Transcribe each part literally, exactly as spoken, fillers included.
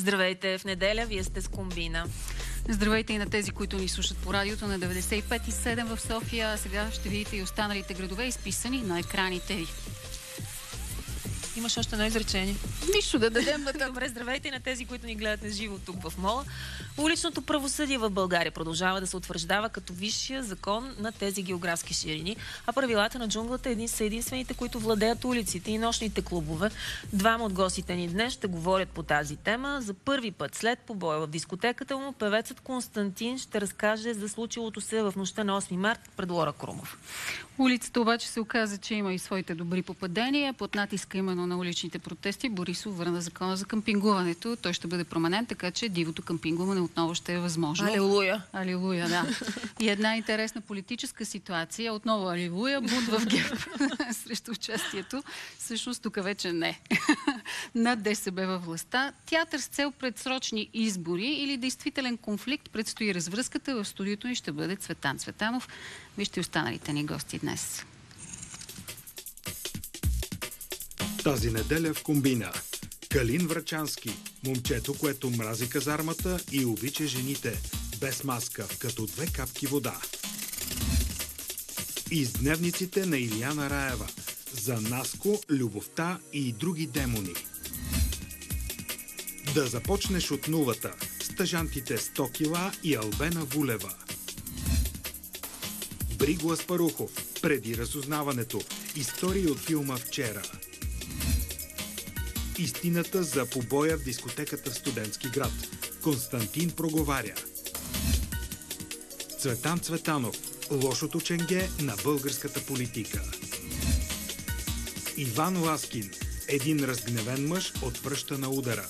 Здравейте, в неделя вие сте с Комбина. Здравейте и на тези, които ни слушат по радиото на деветдесет и пет и седем в София. Сега ще видите и останалите градове, изписани на екраните ви. Имаш още едно изречение. Нищо да дадем. Добре, здравейте и на тези, които ни гледат на живо тук в мола. Уличното правосъдие в България продължава да се утвърждава като висшия закон на тези географски ширини, а правилата на джунглата един са единствените, които владеят улиците и нощните клубове. Двама от гостите ни днес ще говорят по тази тема. За първи път след побоя в дискотеката му, певецът Константин ще разкаже за случилото се в нощта на осми март пред Лора Крумов. Улицата обаче се оказа, че има и своите добри попадения. Под натиска именно на уличните протести Борисов върна закона за къмпингуването. Той ще бъде променен, така че дивото къмпингуване отново ще е възможно. Алилуя! Алилуя, да. И една интересна политическа ситуация. Отново алилуя, бунт в ГЕРБ срещу участието. Всъщност тук вече не. На ДСБ във властта. Театър с цел предсрочни избори или действителен конфликт предстои развръзката. В студиото ни ще бъде Цветан Цветанов. Вижте останалите ни гости днес. Тази неделя в Комбина. Калин Врачански, момчето, което мрази казармата и обича жените, без маска, като две капки вода. Из дневниците на Илияна Раева. За Наско, любовта и други демони. Да започнеш от нулата. Стъжантите сто кила и Албена Вулева. Бриго Аспарухов. Преди разузнаването. Истории от филма «Вчера». Истината за побоя в дискотеката в Студентски град. Константин проговаря. Цветан Цветанов. Лошото ченге на българската политика. Иван Ласкин. Един разгневен мъж отвръща на удара.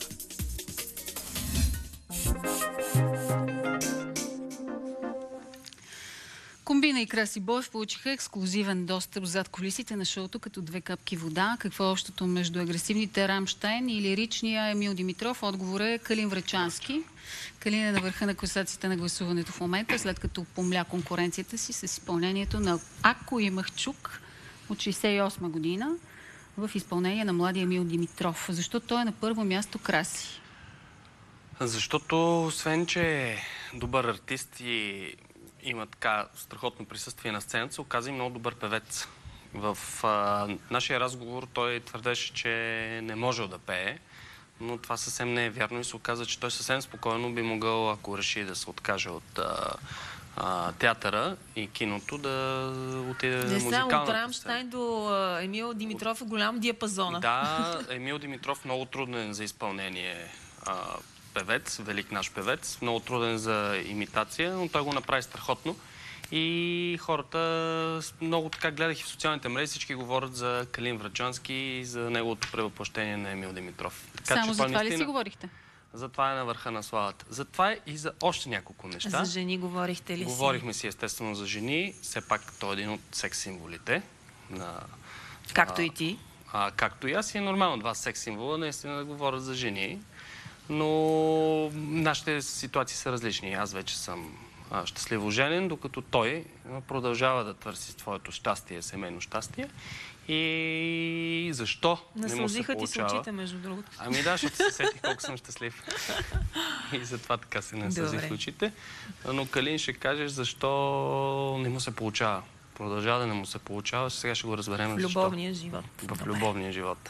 Комбина и Краси Боев получиха ексклузивен достъп зад кулисите на шоуто като две капки вода. Какво е общото между агресивните Рамщайн и лиричния Емил Димитров? Отговор е Калин Врачански. Калин е на върха на класацията на гласуването в момента, след като помля конкуренцията си с изпълнението на "Ако имах чук" от шейсет и осма година в изпълнение на младия Емил Димитров. Защо той е на първо място, Краси? Защото освен, че е добър артист и има така страхотно присъствие на сцената, се оказа и много добър певец. В а, нашия разговор той твърдеше, че не можел да пее, но това съвсем не е вярно и се оказа, че той съвсем спокойно би могъл, ако реши да се откаже от а, а, театъра и киното, да отиде на музикалната сцена. Не само от Рамщайн до а, Емил Димитров е голям диапазона. Да, Емил Димитров много труден за изпълнение а, певец, велик наш певец, много труден за имитация, но той го направи страхотно. И хората много така гледах и в социалните мрежи, всички говорят за Калин Врачански и за неговото превъплъщение на Емил Димитров. Така, само че, за това наистина, ли си говорихте? За това е на върха на славата. За това е и за още няколко неща. За жени говорихте ли си? Говорихме си естествено за жени. Все пак той е един от секс символите. На, както а, и ти. А, както и аз. И е нормално два секс символа наистина да говорят за жени. Но нашите ситуации са различни. Аз вече съм а, щастливо женен, докато той продължава да търси своето щастие, семейно щастие. И защо не му се получава? Насълзиха ти с очите, между другото. Ами да, защото се сетих колко съм щастлив. И затова така се насълзих очите. Но Калин, ще кажеш защо не му се получава. Продължава да не му се получава. Сега ще го разберем защо. В любовния живот. В Добре. любовния живот.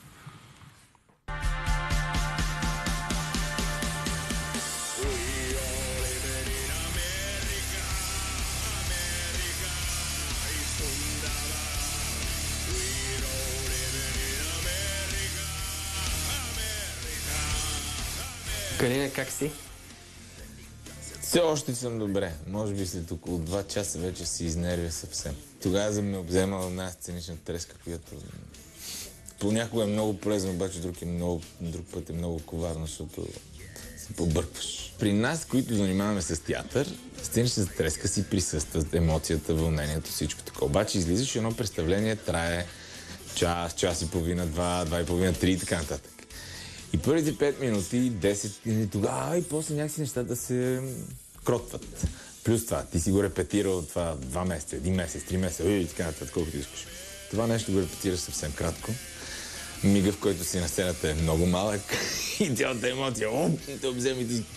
Калина, как си? Все още съм добре. Може би след около два часа вече си изнервя съвсем. Тогава ме обземала една сценична треска, която понякога е много полезно, обаче друг, е много, друг път е много коварно, защото се побъркваш. При нас, които занимаваме с театър, сценичната треска си присъства, емоцията, вълнението, всичко така. Обаче излизаш едно представление, трае час, час и половина, два, два и половина, три и така нататък. И първите пет минути, десет минути тогава, и после някакси нещата се кротват. Плюс това, ти си го репетирал това два месеца, един месец, три месеца, и така нататък, колкото искаш. Това нещо го репетираш съвсем кратко. мига, в който си на сцената е много малък и цялата емоция, оп, те обземи ти.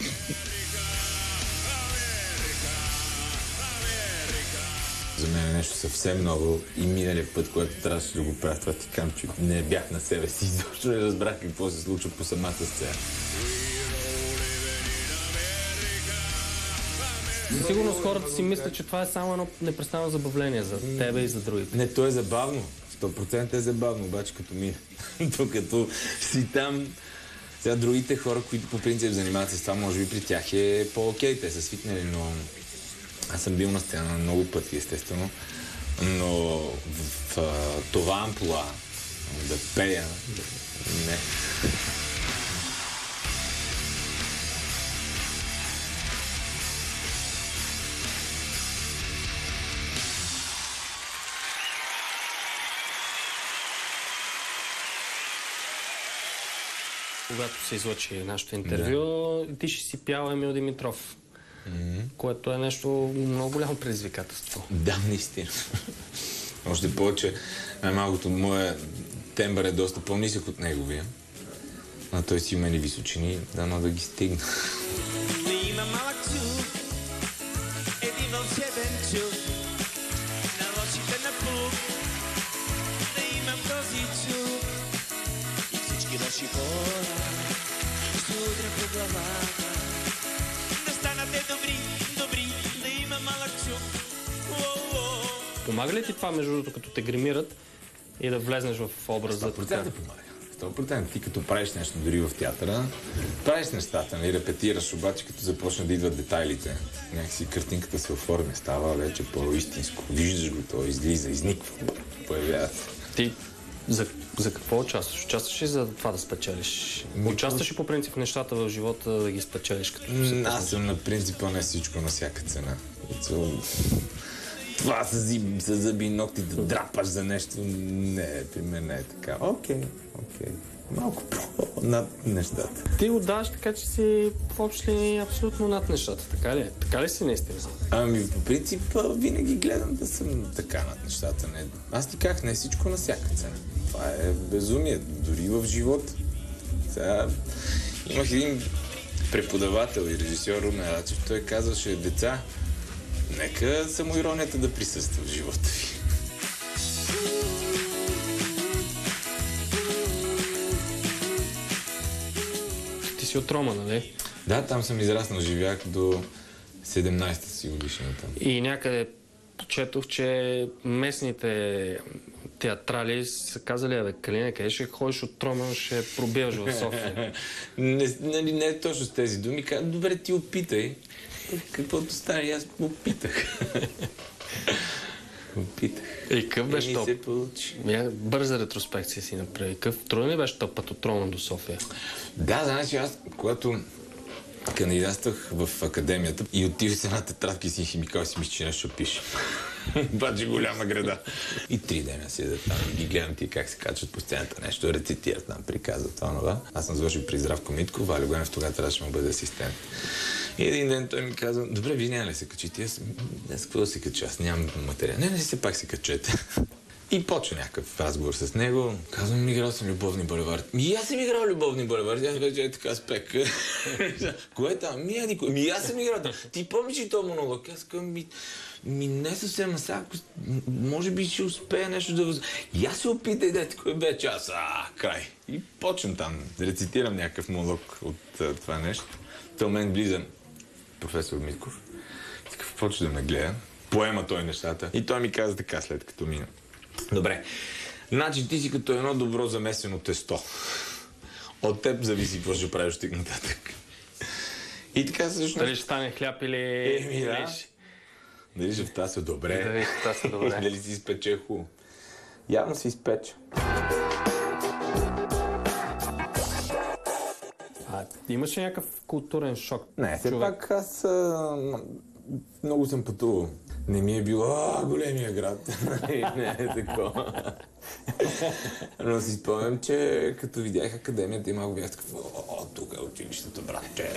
За мен е нещо съвсем ново и миналия път, когато трябваше да го правя, това ти кам, че не бях на себе си, изобщо не разбрах какво се случва по самата сцена. Сигурно с хората си мислят, че това е само едно непрестанно забавление за тебе и за другите. Не, то е забавно. сто процента е забавно, обаче като мина. Докато си там, сега другите хора, които по принцип занимават с това, може би при тях е по-окей, те са свикнали, но аз съм бил на сцена много пъти, естествено, но в, в това амплуа да пея, не. Когато се излъчи нашето интервю, да. Ти ще си пял Емил Димитров, mm-hmm. което е нещо много голямо предизвикателство. Да, наистина. Още повече, най-малкото моя тембър е доста по-нисък от неговия, а той си има ни височини, дано да ги стигна. Да има малък чук, един вълшебен чук, на лошите на пук, да имам този чук и всички лоши хора ще удря по главата, да станате добри, добри, да има малък чук. Помага ли ти това, между другото, като те гримират и да влезнеш в образа? сто процента помага. сто процента. Ти като правиш нещо дори в театъра, правиш нещата, нали, репетираш, обаче като започнат да идват детайлите, някакси картинката се оформя, става вече по-истинско. Виждаш го, то излиза, изниква, появява се. Ти за, за какво участваш? Участваш ли за това да спечелиш? Участваш ли по принцип в нещата в живота да ги спечелиш? Като се Аз съм на принципа не всичко на всяка цена. Това с зъби и ногти да драпаш за нещо, не, при мен не е така. Окей, окей. Малко над нещата. Ти го даваш така, че си в общи линии абсолютно над нещата, така ли? Така ли си наистина? Ами, по принцип, винаги гледам да съм така над нещата. Не. Аз ти казах, не всичко на всяка цена. Това е безумие, дори в живота. Сега имах един преподавател и режисьор Румен Рачев, той казваше, деца, нека самоиронията да присъства в живота ви. Ти си от Рома, нали? Да, там съм израснал, живях до седемнайсета си годишна там. И някъде четох, че местните театрали са казали, абе, Калине, къде ще ходиш от Рома, ще пробиваш в София. не, нали, не е точно с тези думи. Добре, ти опитай. Каквото стане, аз опитах. опитах. И къв беше топ? се получи. Бърза ретроспекция си направи. Къв труден ли беше топ път от Рома до София? Да, значи аз, когато кандидатствах в академията и отивах с една тетрадка и си химикал и си мисля, че нещо пише. Бачи голяма града. И три дена седа там и ги гледам ти как се качват по сцената, нещо рецитират там, приказват това, това. Аз съм завършил при Здравко Митков, Валю Гонев тогава трябваше да му бъде асистент. И един ден той ми каза, добре, вие няма ли се качите? Аз, аз какво да се кача? Аз нямам материал. Не, не, все пак се качете. И почва някакъв разговор с него. Казвам, играл съм Любовни булевард. Ми аз съм играл Любовни булевард. Аз вече е така спек. Кое е там? Ми, а никой. Ми аз съм играл. Ти помниш ли този монолог? Аз казвам, ми, ми не съвсем, а сега, може би ще успея нещо да въз... И аз се опитай, дете, кой бе час. А, край. И почвам там. Рецитирам някакъв монолог от а, това нещо. Той мен влиза професор Митков. И такъв почва да ме гледа. Поема той нещата. И той ми каза така, след като мина. Добре. Значи ти си като едно добро замесено тесто. От теб зависи какво ще правиш оттук нататък. И така всъщност... Дали ще стане хляб или... Еми, да. Дали ще втаса добре. Дали ще втаса добре. Дали си изпече хубаво. Явно си изпече. А, имаш ли някакъв културен шок? Не, все човек? пак аз а, много съм пътувал. Не ми е било, а, големия град. Не е такова. Но си спомням, че като видях академията и малко бях такъв, о, тук е училището, братче.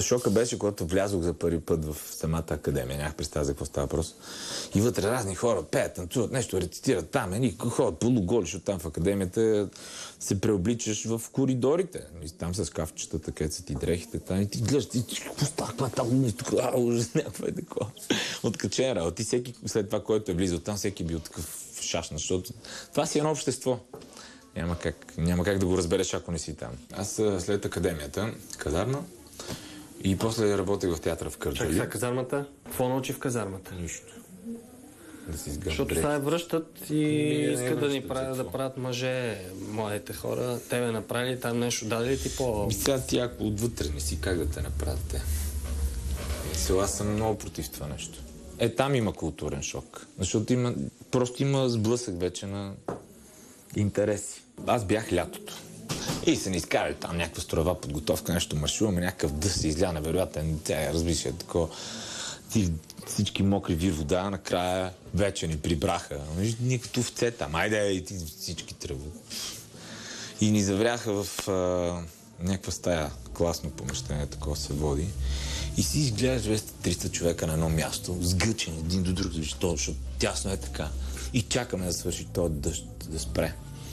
шока беше, когато влязох за първи път в самата академия. Нямах представа за какво става въпрос. И вътре разни хора пеят, танцуват, нещо рецитират там. Едни ходят полуголи, защото там в академията се преобличаш в коридорите. И там с кафчетата, където са ти дрехите. Там и ти гледаш, ти какво става там? А, ужас, някаква е такова. Откачен работа. И всеки след това, който е влизал там, всеки бил такъв шашна, защото това си едно общество. Няма как, няма как да го разбереш, ако не си там. Аз след академията, казарма, и после работех в театъра в Кърджали. Чакай, казармата? Какво научи в казармата? Нищо. Да си изгърна. Защото сега връщат и искат да ни правят, да правят мъже, младите хора. Тебе направили там нещо, даде ли ти по... И сега ти ако отвътре не си, как да те направят те? Сега аз съм много против това нещо. Е, там има културен шок. Защото има, просто има сблъсък вече на интереси. Аз бях лятото. И се ни изкарали там някаква строева подготовка, нещо маршуваме, някакъв дъс се изля невероятен. Тя, разбираш, е такова. Ти, всички мокри вир вода, накрая вече ни прибраха. Ние като овце там, айде, и ти всички тръгват. И ни завряха в а, някаква стая, класно помещение, такова се води. И си изгледаш двеста-триста човека на едно място, сгъчени един до друг, защото тясно е така. И чакаме да свърши този дъжд, да спре.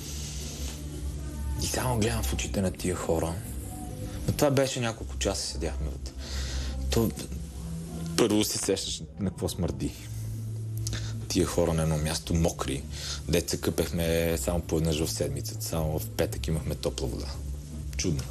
И само гледам в очите на тия хора. Но това беше няколко часа, седяхме вътре. То... Първо се сещаш на какво смърди. Тия хора на едно място, мокри. Деца къпехме само по веднъж в седмицата. Само в петък имахме топла вода. Чудно.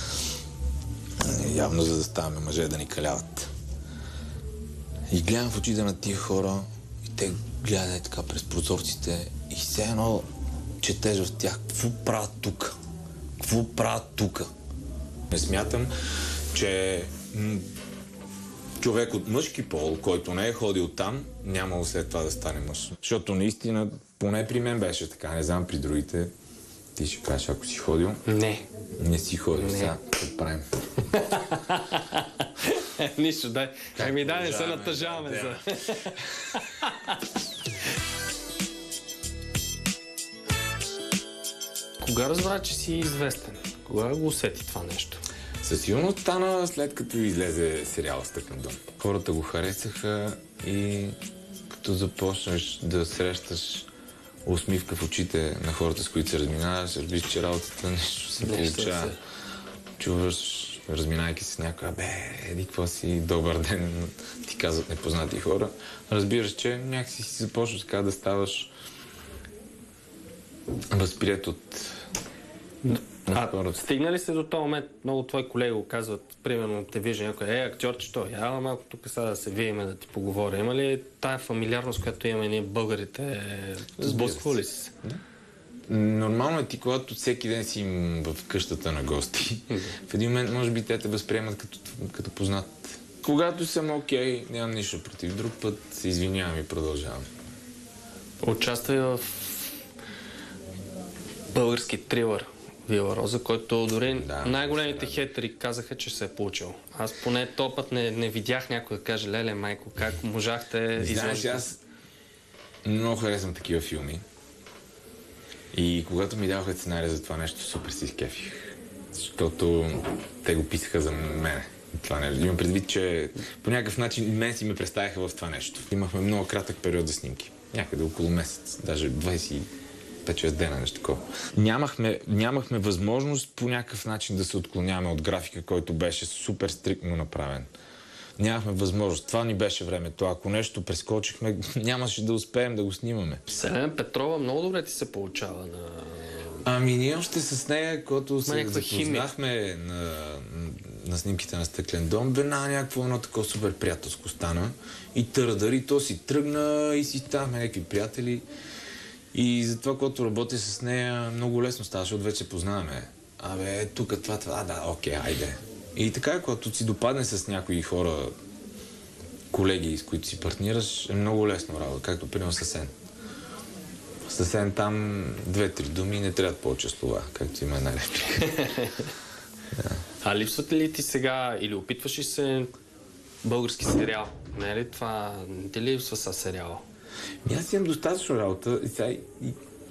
Явно за да ставаме мъже да ни каляват. И гледам в очите на тия хора и те гледат така през прозорците и все едно четеш в тях какво правят тук. Какво правят тук? Не смятам, че м- човек от мъжки пол, който не е ходил там, нямало след това да стане мъж. Защото наистина, поне при мен беше така, не знам при другите. Ти ще кажеш, ако си ходил? Не. Не си ходил, сега какво правим? Нищо, дай. Ами дай, не се натъжаваме за... Кога разбра, че си известен? Кога го усети това нещо? Със сигурност стана след като излезе сериала Стъклен дом. Хората го харесаха и като започнеш да срещаш усмивка в очите на хората, с които се разминаваш, разбираш, че работата нещо се получава. Чуваш, разминайки се с някой, бе, еди, какво си, добър ден, ти казват непознати хора. Разбираш, че някакси си започваш така да ставаш възприет от... А, стигна ли се до този момент, много твои колеги го казват, примерно те вижда някой, е, актьорче, той, я малко тук сега да се виеме да ти поговоря. Има ли тая фамилиарност, която имаме ние българите, сблъсква ли си? Да. Нормално е ти, когато всеки ден си в къщата на гости, в един момент може би те те възприемат като, като познат. Когато съм окей, нямам нищо против. Друг път се извинявам и продължавам. Участвай в български трилър Вила Роза, който дори да, най-големите хейтери казаха, че се е получил. Аз поне този път не, не видях някой да каже, леле, майко, как можахте... Знаеш, аз много харесвам такива филми. И когато ми даваха сценария за това нещо, супер си изкефих. Защото те го писаха за мене. Това нещо. Имам предвид, че по някакъв начин мен си ме представяха в това нещо. Имахме много кратък период за снимки. Някъде около месец, даже двайсет и пет-шест дена, нещо такова. Нямахме, нямахме възможност по някакъв начин да се отклоняваме от графика, който беше супер стриктно направен. Нямахме възможност. Това ни беше времето. Ако нещо прескочихме, нямаше да успеем да го снимаме. Селена Петрова много добре ти се получава на... Ами ние още с нея, когато се запознахме на, на снимките на Стъклен дом, веднага някакво едно такова супер приятелско стана. И търдари, то си тръгна и си станахме някакви приятели. И затова, когато работя с нея, много лесно става, защото вече познаваме. Абе, тук това, това, а, да, окей, айде. И така, когато си допадне с някои хора, колеги, с които си партнираш, е много лесно работа, както примерно съсен. Съсен там две-три думи не трябва повече слова, както има една реплика. Да. А липсват ли ти сега или опитваш ли се български сериал? Не е ли това? Не ти липсва са сериала? Аз имам достатъчно работа и сега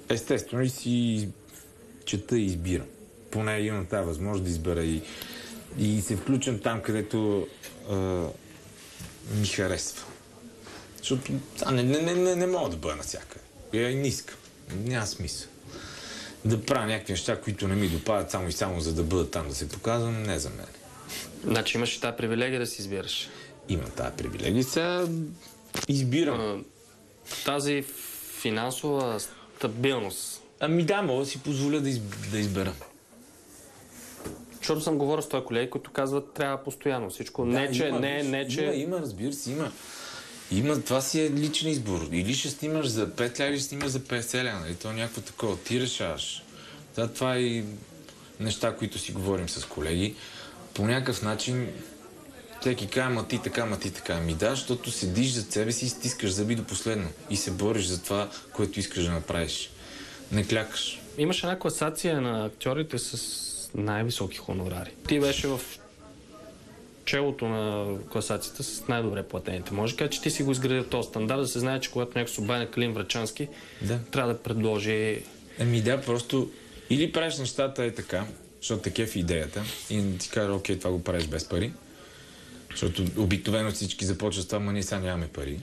естествено и си чета и избирам. Поне имам тази възможност да избера и и се включвам там, където а, ми харесва. Защото а, не, не, не, не, не мога да бъда навсякъде. Я и не искам. Няма смисъл. Да правя някакви неща, които не ми допадат само и само за да бъда там да се показвам, не за мен. Значи имаш и тази привилегия да си избираш. Имам тази привилегия. Сега избирам. А, тази финансова стабилност. Ами да, мога да си позволя да, из, да избера. Защото съм говорил с този колеги, които казват, трябва постоянно всичко. Да, не, че, има, не, виж, не, че... Има, има, разбира се, има. Има, това си е личен избор. Или ще снимаш за пет ля, или ще снимаш за петдесет ля, нали? То е някакво такова. Ти решаваш. Да, това е и неща, които си говорим с колеги. По някакъв начин всеки казва, ма ти така, ма ти така. Ми да, защото седиш зад себе си и стискаш зъби до последно. И се бориш за това, което искаш да направиш. Не клякаш. Имаше една класация на актьорите с най-високи хонорари. Ти беше в челото на класацията с най-добре платените. Може да кажа, че ти си го изградил този стандарт, да се знае, че когато някой се обади на Калин Врачански, да. трябва да предложи... Ами да, просто или правиш нещата е така, защото такъв е идеята, и ти кажа, окей, това го правиш без пари, защото обикновено всички започват с това, ма ние сега нямаме пари.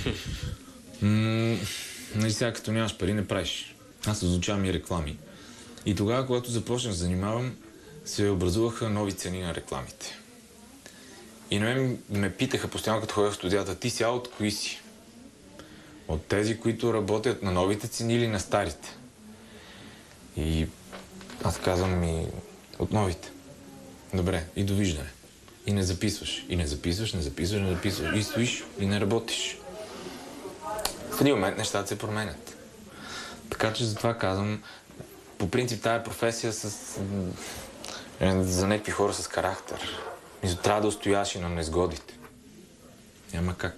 М- нали сега, като нямаш пари, не правиш. Аз изучавам и реклами. И тогава, когато започнах да занимавам, се образуваха нови цени на рекламите. И на мен ме питаха постоянно, като ходя в студията, ти сега от кои си? От тези, които работят на новите цени или на старите? И аз казвам ми от новите. Добре, и довиждане. И не записваш. И не записваш, не записваш, не записваш. И стоиш и не работиш. В един момент нещата се променят. Така че затова казвам, по принцип тая професия с, е, за някакви хора с характер. Мисля, трябва да устояш и на незгодите. Няма как.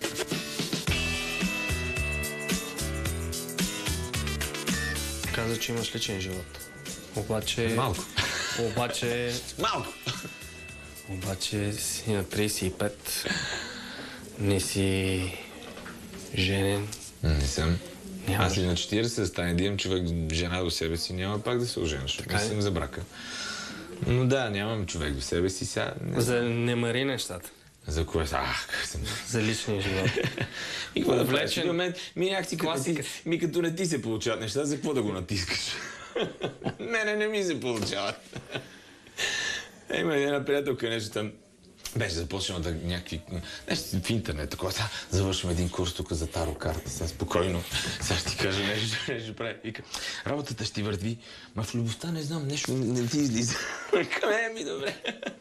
Каза, че имаш личен живот. Обаче... Малко. Обаче... Малко! Обаче си на трийсет и пет. Не си женен. Не съм. Няма. Аз и на четирийсет да стане да имам човек жена до себе си, няма пак да се оженя, защото не съм за брака. Но да, нямам човек до себе си сега. Не... За не мари нещата. За кое? Ах, как съм... За личния живот. И какво да правиш? Влечен. Мен, ми някакси като, ти, ми като не ти се получават неща, за какво да го натискаш? Мене не ми се получават. Е, има една приятелка, нещо там. Беше започнала да някакви... Нещо в интернет, такова. Завършим един курс тук за таро карта. Сега спокойно. Сега ще ти кажа нещо, нещо прави. Вика, работата ще ти върви, ма в любовта не знам, нещо не ти излиза. Къде ми, добре.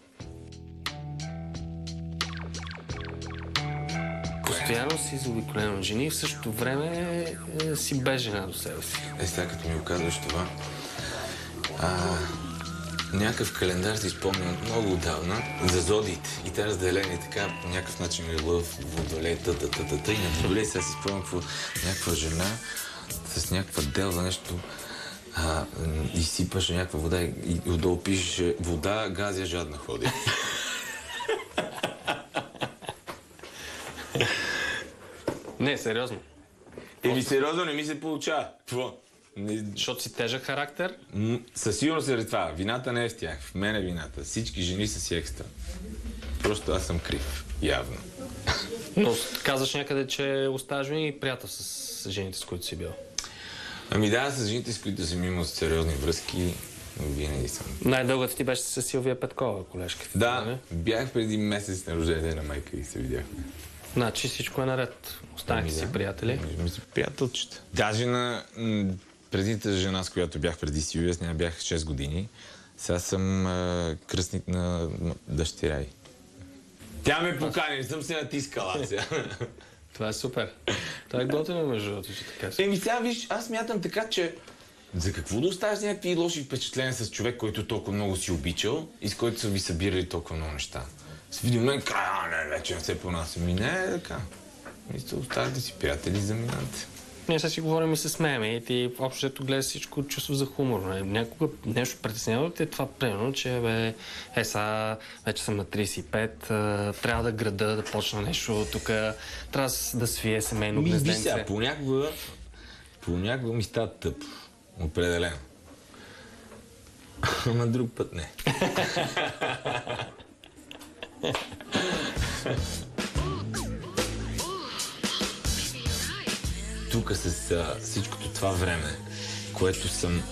Постоянно си заобиколен от жени и в същото време е, си без жена до себе си. Е, сега като ми оказваш това, а, някакъв календар си спомням много отдавна за зодиите. И те разделени така, по някакъв начин е лъв, водолей, та-та-та-та. И на водолей сега си спомням какво някаква жена с някаква делва нещо а, изсипаше някаква вода и, и отдолу пишеше вода, газия жадна ходи. Не, сериозно. Еми, сериозно не ми се получава. Какво? Не... Защото си тежък характер? М- със сигурност е това. Вината не е в тях. В мен е вината. Всички жени са си екстра. Просто аз съм крив. Явно. Но казваш някъде, че оставаш винаги приятел с жените, с които си бил. Ами да, с жените, с които съм имал сериозни връзки, винаги съм. Най-дългата ти беше с Силвия Петкова, колежка. Да, не? бях преди месец на рождение на майка и се видяхме. Значи всичко е наред. Останахте Ами си да. приятели. Ами си приятелчета. Даже на м- предните жена, с която бях преди Силвия, с нея бях шест години. Сега съм а, кръстник на м- дъщеря й. Тя ме покани, не съм се натискала сега. Това е супер. Това е готино, между другото, че така си. Еми сега виж, аз мятам така, че за какво да оставиш някакви лоши впечатления с човек, който толкова много си обичал и с който са ви събирали толкова много неща. С видеомен края, не, вече не се понася. Ми не е така. Мисля, оставате си приятели за миналите. Ние сега си говорим и се смеем и ти общо ето гледаш всичко чувство за хумор. Не? Някога нещо притесняло ти е това, примерно, че бе, е сега вече съм на трийсет и пет, а, трябва да града, да почна нещо тук, трябва да свие семейно Ми, виж гнезденце. сега, понякога, понякога ми става тъп. Определено. Ама друг път не. Тук с а, всичкото това време, което съм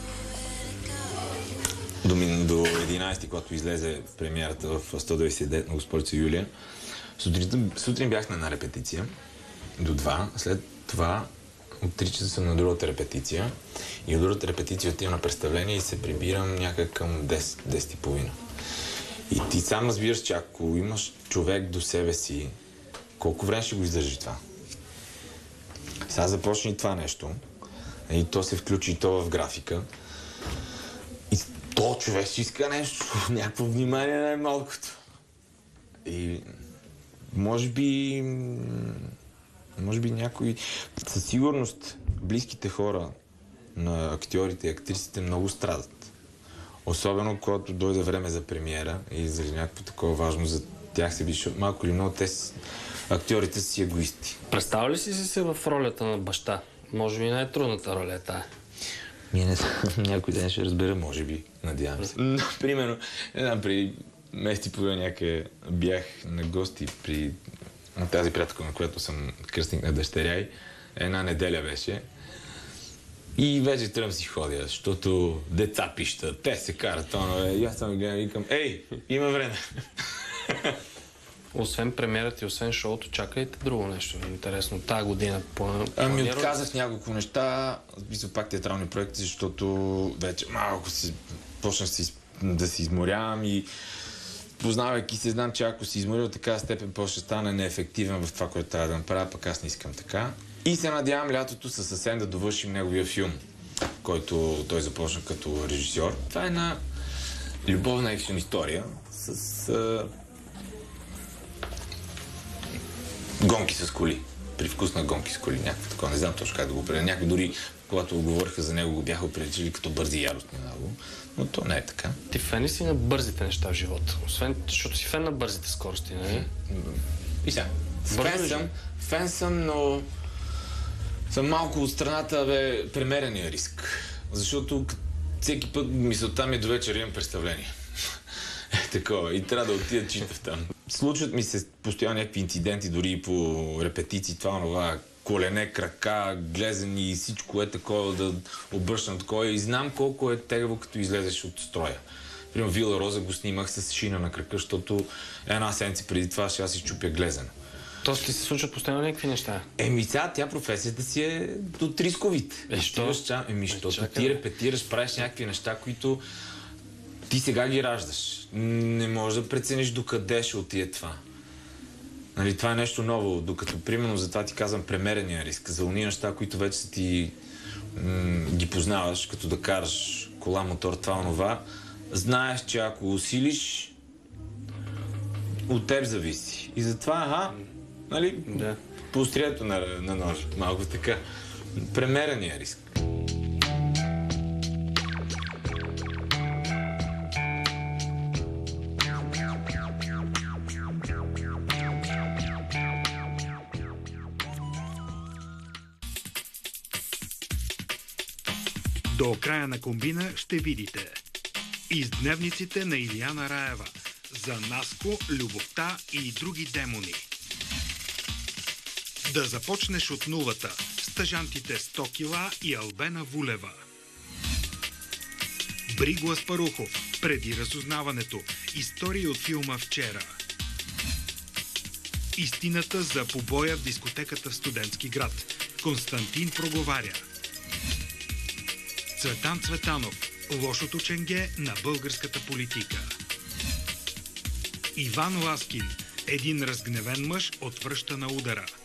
до, до единайсети, когато излезе премиерата в сто деветдесет и девет на Госпожица Юлия, сутрин, сутрин бях на една репетиция до два, след това от три часа съм на другата репетиция и от другата репетиция отивам на представление и се прибирам някак към десет, десет и половина. И ти сам разбираш, че ако имаш човек до себе си, колко време ще го издържи това? Сега започне и това нещо. И то се включи и то в графика. И то човек ще иска нещо, някакво внимание най-малкото. И може би... Може би някои... Със сигурност близките хора на актьорите и актрисите много страдат. Особено когато дойде време за премиера и за някакво такова важно за тях се вижда. Малко или много те с... актьорите са си егоисти. Представя ли си се в ролята на баща? Може би най-трудната роля е тая. Ми не знам, някой ден ще разбера, може би, надявам се. Но, примерно, една при месец и половина някъде бях на гости при тази приятелка, на която съм кръстник на дъщеря й. Една неделя беше. И вече тръм си ходя, защото деца пищат, те се карат тонове. И аз съм гледам и викам, ей, има време. Освен премиерата и освен шоуто, чакайте друго нещо интересно. Тая година по... Ами отказах няколко неща, мисля пак театрални проекти, защото вече малко си почнах си, да се изморявам и познавайки се, знам, че ако си изморил в такава степен, по-ще стане неефективен в това, което трябва да направя, пък аз не искам така. И се надявам лятото със съвсем да довършим неговия филм, който той започна като режисьор. Това е една любовна екшен история с а... гонки с коли. Привкус на гонки с коли. Някакво такова. Не знам точно как да го определя. Някои дори, когато говориха за него, го бяха определили като бързи и яростни много. Но то не е така. Ти фен ли си на бързите неща в живота? Освен, защото си фен на бързите скорости, не? И сега. Фен съм, фен съм, но съм малко от страната, бе, премерения риск. Защото всеки път мисълта ми е до вечера имам представление. Е такова. И трябва да отида читав там. Случват ми се постоянно някакви инциденти, дори по репетиции, това, това, колене, крака, глезени и всичко е такова, да обръщам такова. И знам колко е тегаво, като излезеш от строя. Примерно Вила Роза го снимах с шина на крака, защото една седмица преди това ще аз си чупя глезено. Тоест ти се случват постоянно някакви неща? Еми сега тя професията си е от рисковите. Е, що? Еми, защото ти репетираш, правиш някакви неща, които ти сега ги раждаш. Не можеш да прецениш докъде ще отиде това. Нали, това е нещо ново, докато примерно за това ти казвам премерения риск. За уния неща, които вече са ти ги познаваш, като да караш кола, мотор, това, онова, знаеш, че ако усилиш, от теб зависи. И затова, ага, нали, да. По острието на, на ножа, малко така. Премерения риск. До края на комбина ще видите из дневниците на Илияна Раева за Наско, любовта и други демони. Да започнеш от нулата. Стъжантите сто кила и Албена Вулева. Бриго Аспарухов. Преди разузнаването. Истории от филма Вчера. Истината за побоя в дискотеката в Студентски град. Константин проговаря. Цветан Цветанов. Лошото ченге на българската политика. Иван Ласкин. Един разгневен мъж отвръща на удара.